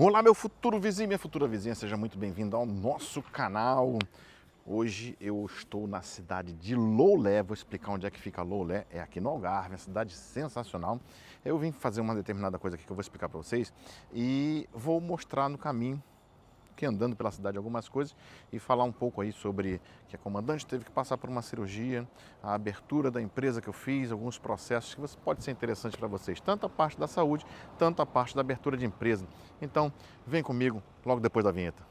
Olá, meu futuro vizinho, minha futura vizinha, seja muito bem-vindo ao nosso canal. Hoje eu estou na cidade de Loulé, vou explicar onde é que fica Loulé, é aqui no Algarve, uma cidade sensacional. Eu vim fazer uma determinada coisa aqui que eu vou explicar para vocês e vou mostrar no caminho, que andando pela cidade algumas coisas e falar um pouco aí sobre que a comandante teve que passar por uma cirurgia, a abertura da empresa que eu fiz, alguns processos que pode ser interessante para vocês, tanto a parte da saúde, tanto a parte da abertura de empresa. Então, vem comigo logo depois da vinheta.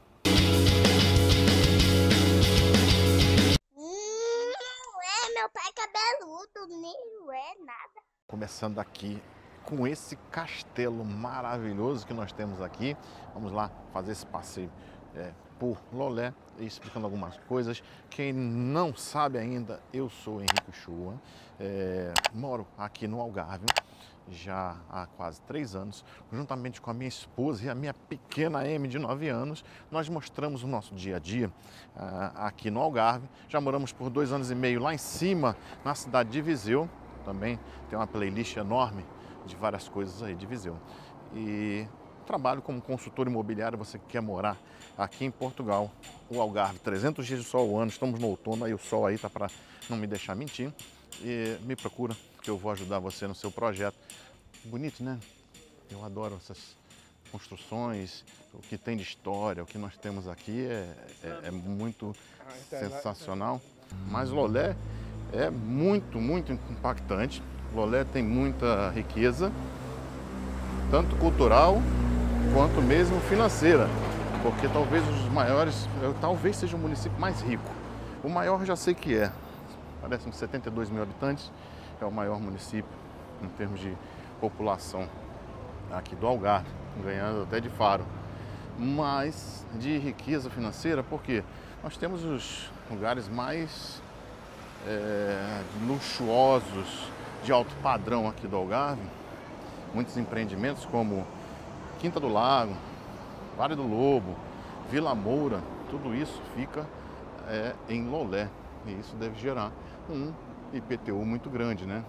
Meu pai é cabeludo, nem é nada. Começando aqui com esse castelo maravilhoso que nós temos aqui. Vamos lá fazer esse passeio por Loulé e explicando algumas coisas. Quem não sabe ainda, eu sou Henrique Chua, moro aqui no Algarve já há quase 3 anos, juntamente com a minha esposa e a minha pequena Amy de 9 anos, nós mostramos o nosso dia a dia aqui no Algarve. Já moramos por 2 anos e meio lá em cima, na cidade de Viseu, também tem uma playlist enorme de várias coisas aí de Viseu. E trabalho como consultor imobiliário, você que quer morar aqui em Portugal, o Algarve, 300 dias de sol ao ano, estamos no outono, aí o sol aí tá para não me deixar mentir. E me procura que eu vou ajudar você no seu projeto. Bonito, né? Eu adoro essas construções, o que tem de história, o que nós temos aqui é muito sensacional. Mas Loulé é muito impactante. Loulé tem muita riqueza, tanto cultural quanto mesmo financeira, porque talvez os maiores, talvez seja o município mais rico. O maior eu já sei que parece uns 72 mil habitantes, é o maior município em termos de população aqui do Algarve, ganhando até de Faro. Mas de riqueza financeira, porque nós temos os lugares mais luxuosos, de alto padrão aqui do Algarve, muitos empreendimentos como Quinta do Lago, Vale do Lobo, Vila Moura, tudo isso fica em Loulé e isso deve gerar um IPTU muito grande, né?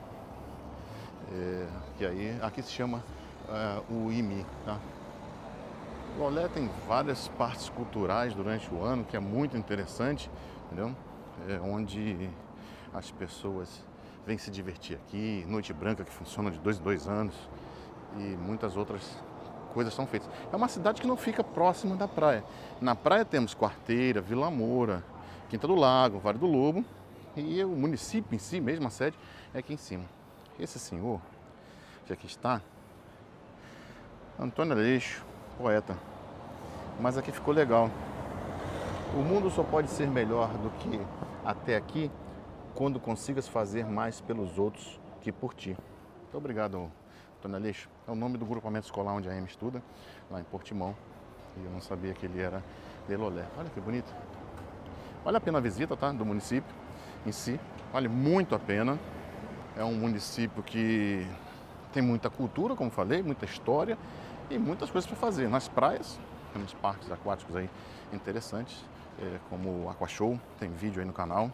Que aí aqui se chama o IMI, tá? Loulé tem várias partes culturais durante o ano que é muito interessante, entendeu? Onde as pessoas vêm se divertir aqui, Noite Branca que funciona de 2 em 2 anos e muitas outras coisas são feitas. É uma cidade que não fica próxima da praia. Na praia temos Quarteira, Vila Moura, Quinta do Lago, Vale do Lobo e o município em si, mesmo a sede, é aqui em cima. Esse senhor que aqui está, Antônio Aleixo, poeta. Mas aqui ficou legal. O mundo só pode ser melhor do que até aqui quando consigas fazer mais pelos outros que por ti. Muito obrigado, Antônio Aleixo. É o nome do grupamento escolar onde a Amy estuda, lá em Portimão. E eu não sabia que ele era de Loulé. Olha que bonito. Vale a pena a visita, tá? Do município em si. Vale muito a pena. É um município que tem muita cultura, como falei, muita história e muitas coisas para fazer. Nas praias, temos parques aquáticos aí interessantes, como o Aquashow, tem vídeo aí no canal.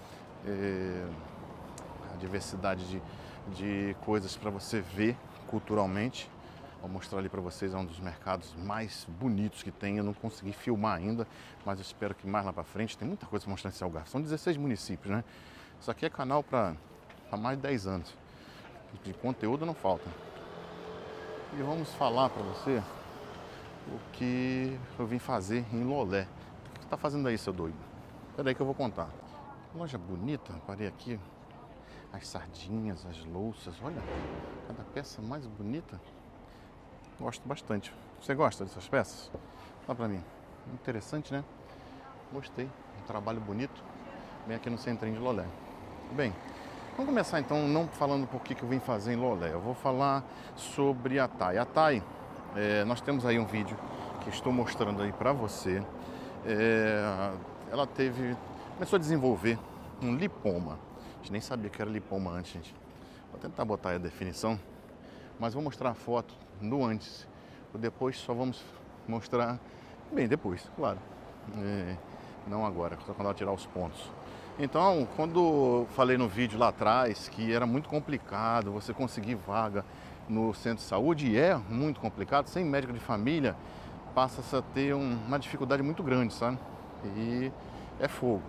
A diversidade de coisas para você ver culturalmente. Vou mostrar ali para vocês, é um dos mercados mais bonitos que tem. Eu não consegui filmar ainda, mas eu espero que mais lá para frente. Tem muita coisa para mostrar nesse Algarve. São 16 municípios, né? Isso aqui é canal para mais de 10 anos. De conteúdo não falta. E vamos falar para você o que eu vim fazer em Loulé. O que você está fazendo aí, seu doido? Espera aí que eu vou contar. Loja bonita, parei aqui. As sardinhas, as louças, olha, cada peça mais bonita. Gosto bastante. Você gosta dessas peças? Fala pra mim. Interessante, né? Gostei. Um trabalho bonito. Bem aqui no centrinho de Loulé. Bem, vamos começar então não falando por que eu vim fazer em Loulé. Eu vou falar sobre a Thay. A Thay, nós temos aí um vídeo que estou mostrando aí pra você. Ela começou a desenvolver um lipoma. A gente nem sabia que era lipoma antes, gente. Vou tentar botar aí a definição, mas vou mostrar a foto no antes. O depois só vamos mostrar bem depois, claro. Não agora, só quando ela tirar os pontos. Então, quando falei no vídeo lá atrás que era muito complicado você conseguir vaga no centro de saúde, e é muito complicado, sem médico de família, passa a ter uma dificuldade muito grande, sabe? E é fogo.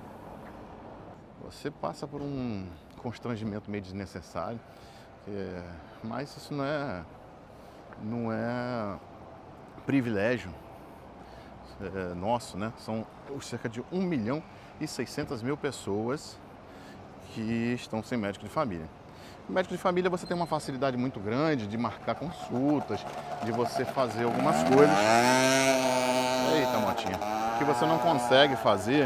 Você passa por um constrangimento meio desnecessário, mas isso não é privilégio nosso, né? São cerca de 1.600.000 pessoas que estão sem médico de família. O médico de família você tem uma facilidade muito grande de marcar consultas, de você fazer algumas coisas. Eita, motinha. Que você não consegue fazer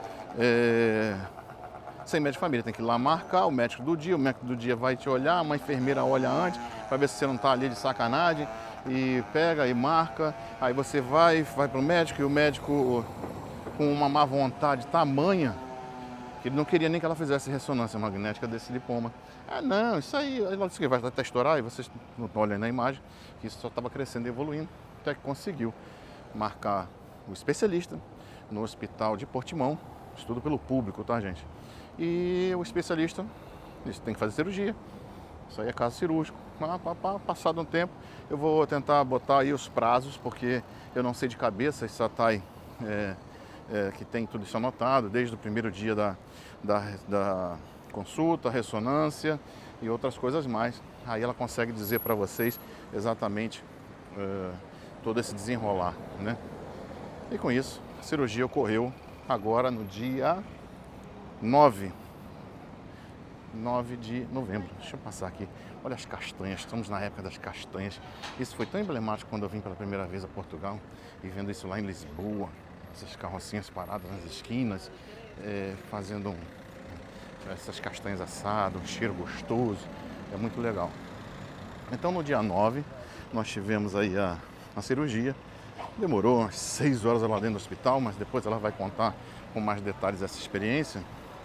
sem médico de família. Tem que ir lá marcar o médico do dia vai te olhar, uma enfermeira olha antes, para ver se você não está ali de sacanagem, e pega e marca. Aí você vai para o médico, e o médico, com uma má vontade tamanha, que ele não queria nem que ela fizesse ressonância magnética desse lipoma. Ah, não, isso aí, ela disse que vai até estourar, e vocês não estão olhando na imagem, que isso só estava crescendo e evoluindo, até que conseguiu marcar o especialista no hospital de Portimão, estudo pelo público, tá, gente? E o especialista, isso tem que fazer cirurgia, isso aí é caso cirúrgico. Passado um tempo, eu vou tentar botar aí os prazos, porque eu não sei de cabeça, essa TAI que tem tudo isso anotado, desde o primeiro dia da consulta, ressonância e outras coisas mais. Aí ela consegue dizer para vocês exatamente todo esse desenrolar, né? E com isso, a cirurgia ocorreu agora no dia 9 de novembro. Deixa eu passar aqui. Olha as castanhas, estamos na época das castanhas. Isso foi tão emblemático quando eu vim pela primeira vez a Portugal e vendo isso lá em Lisboa. Essas carrocinhas paradas nas esquinas, fazendo essas castanhas assadas, um cheiro gostoso. É muito legal. Então no dia 9 nós tivemos aí a cirurgia. Demorou umas 6 horas lá dentro do hospital, mas depois ela vai contar com mais detalhes essa experiência.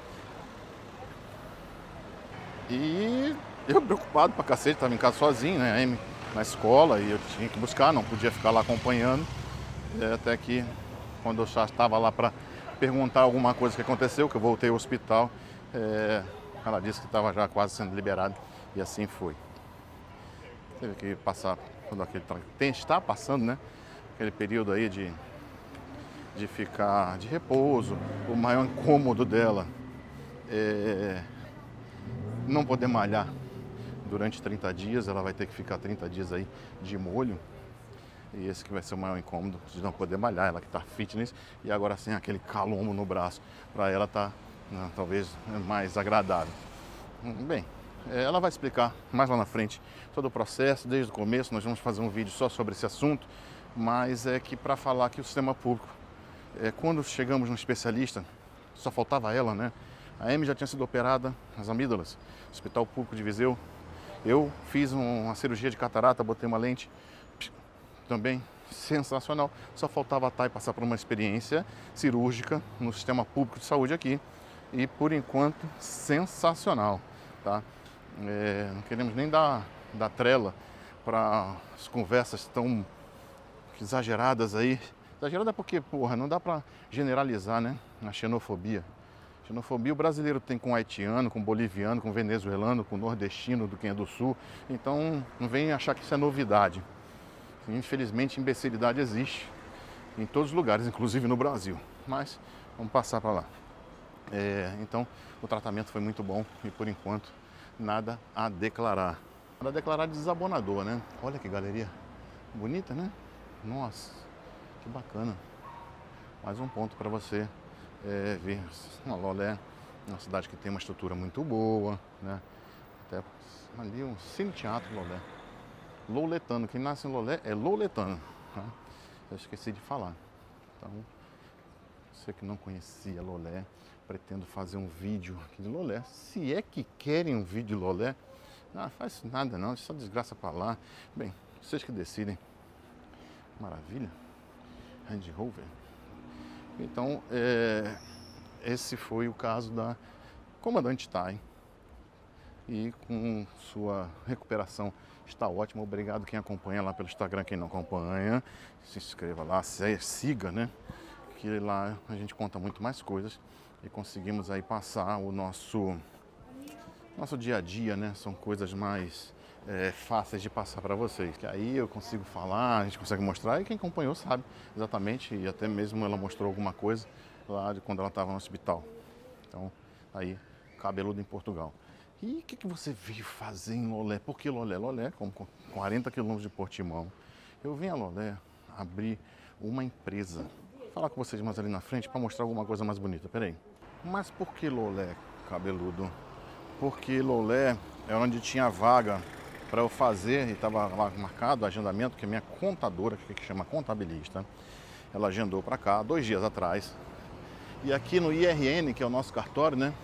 E eu preocupado pra cacete, estava em casa sozinho, né? A Amy na escola, e eu tinha que buscar, não podia ficar lá acompanhando. Até que, quando eu já estava lá para perguntar alguma coisa que aconteceu, que eu voltei ao hospital, ela disse que estava já quase sendo liberada, e assim foi. Teve que passar todo aquele... Está passando, né? Aquele período aí de ficar de repouso. O maior incômodo dela não poder malhar durante 30 dias, ela vai ter que ficar 30 dias aí de molho. E esse que vai ser o maior incômodo, de não poder malhar, ela que está fitness e agora sem aquele calombo no braço, para ela tá talvez mais agradável. Bem, ela vai explicar mais lá na frente todo o processo, desde o começo. Nós vamos fazer um vídeo só sobre esse assunto, mas é que para falar que o sistema público, quando chegamos no especialista, só faltava ela, né? A Amy já tinha sido operada nas amígdalas, Hospital Público de Viseu. Eu fiz uma cirurgia de catarata, botei uma lente, também sensacional. Só faltava a TAI passar por uma experiência cirúrgica no sistema público de saúde aqui. E por enquanto, sensacional, tá? Não queremos nem dar trela para as conversas tão exageradas aí. Exagerada porque, porra, não dá para generalizar, né? A xenofobia. Xenofobia o brasileiro tem com o haitiano, com o boliviano, com o venezuelano, com o nordestino, do quem é do sul. Então, não vem achar que isso é novidade. Infelizmente, imbecilidade existe em todos os lugares, inclusive no Brasil. Mas, vamos passar para lá. Então, o tratamento foi muito bom e, por enquanto, nada a declarar. Nada a declarar de desabonador, né? Olha que galeria bonita, né? Nossa, que bacana. Mais um ponto para você ver. Lolé, uma cidade que tem uma estrutura muito boa, né? Até ali um cine-teatro Lolé. Louletano, quem nasce em Lolé é louletano, tá? Eu esqueci de falar. Então, você que não conhecia Lolé, pretendo fazer um vídeo aqui de Lolé. Se é que querem um vídeo de Lolé, não faz nada não, só desgraça para lá. Bem, vocês que decidem. Maravilha. Range Rover. Então, esse foi o caso da comandante TAI. E com sua recuperação está ótimo. Obrigado quem acompanha lá pelo Instagram. Quem não acompanha, se inscreva lá, siga, né? Que lá a gente conta muito mais coisas e conseguimos aí passar o nosso dia a dia, né? São coisas mais fáceis de passar para vocês. Que aí eu consigo falar, a gente consegue mostrar e quem acompanhou sabe exatamente, e até mesmo ela mostrou alguma coisa lá de quando ela estava no hospital. Então, aí, cabeludo em Portugal. E o que você veio fazer em Lolé? Por que Lolé? Lolé, como 40 quilômetros de Portimão. Eu vim a Lolé abrir uma empresa. Vou falar com vocês mais ali na frente para mostrar alguma coisa mais bonita. Peraí. Mas por que Lolé, cabeludo? Porque Lolé é onde tinha vaga para eu fazer, e estava lá marcado o agendamento, que a minha contadora, que chama contabilista, ela agendou para cá 2 dias atrás. E aqui no IRN, que é o nosso cartório, né?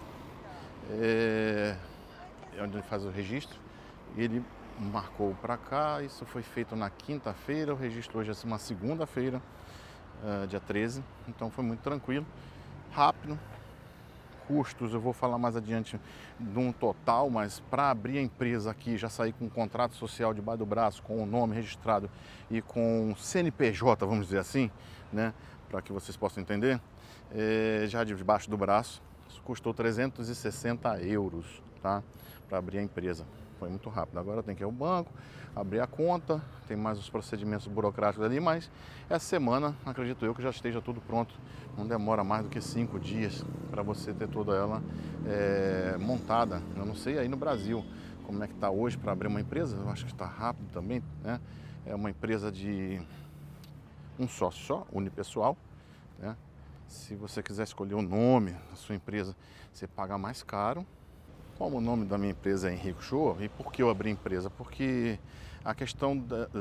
É onde ele faz o registro. Ele marcou para cá, isso foi feito na quinta-feira, o registro hoje é uma segunda-feira, dia 13. Então foi muito tranquilo, rápido. Custos, eu vou falar mais adiante de um total, mas para abrir a empresa aqui, já sair com um contrato social debaixo do braço, com o nome registrado e com CNPJ, vamos dizer assim, né? Para que vocês possam entender, já debaixo do braço, isso custou 360 euros, tá? Para abrir a empresa. Foi muito rápido. Agora tem que ir ao banco, abrir a conta, tem mais os procedimentos burocráticos ali, mas essa semana, acredito eu, que já esteja tudo pronto. Não demora mais do que 5 dias para você ter toda ela montada. Eu não sei aí no Brasil como é que está hoje para abrir uma empresa, eu acho que está rápido também, né? É uma empresa de um sócio só, unipessoal, né? Se você quiser escolher o nome da sua empresa, você paga mais caro. Como o nome da minha empresa é Henrico Show, e por que eu abri a empresa? Porque a questão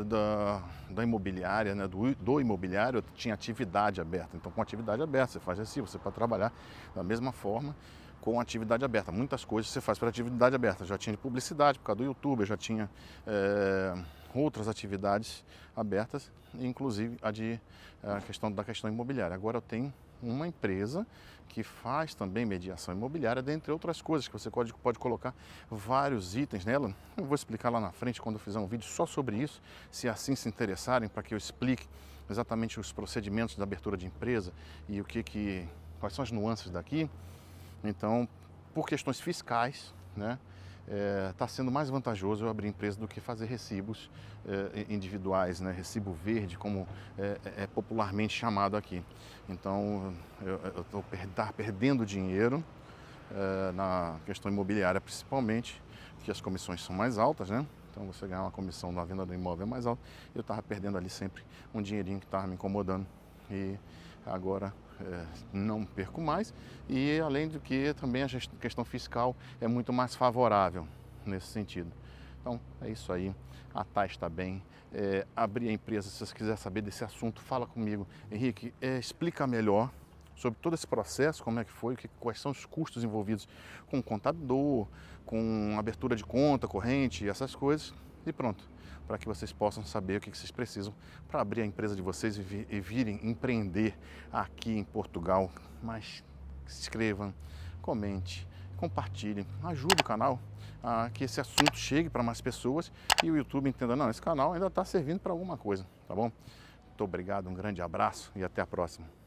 da imobiliária, né, do imobiliário, tinha atividade aberta. Então, com atividade aberta, você faz assim, você pode trabalhar da mesma forma com atividade aberta. Muitas coisas você faz para atividade aberta. Já tinha de publicidade por causa do YouTube, já tinha outras atividades abertas, inclusive a questão imobiliária. Agora eu tenho uma empresa que faz também mediação imobiliária, dentre outras coisas, que você pode colocar vários itens nela. Eu vou explicar lá na frente, quando eu fizer um vídeo só sobre isso, se assim se interessarem, para que eu explique exatamente os procedimentos da abertura de empresa e quais são as nuances daqui. Então, por questões fiscais, né, está sendo mais vantajoso eu abrir empresa do que fazer recibos individuais, né? Recibo verde, como é popularmente chamado aqui. Então, eu estou perdendo dinheiro na questão imobiliária, principalmente, que as comissões são mais altas, né? Então, você ganhar uma comissão na venda do imóvel é mais alta. Eu estava perdendo ali sempre um dinheirinho que estava me incomodando. E agora não perco mais, e além do que também a questão fiscal é muito mais favorável nesse sentido. Então é isso aí, a Thay está bem. Abrir a empresa, se você quiser saber desse assunto, fala comigo. Henrique, explica melhor sobre todo esse processo, como é que foi, quais são os custos envolvidos com o contador, com abertura de conta corrente, essas coisas, e pronto, para que vocês possam saber o que vocês precisam para abrir a empresa de vocês e virem empreender aqui em Portugal. Mas se inscrevam, comente, compartilhem, ajude o canal a que esse assunto chegue para mais pessoas e o YouTube entenda, não, esse canal ainda está servindo para alguma coisa, tá bom? Muito obrigado, um grande abraço e até a próxima.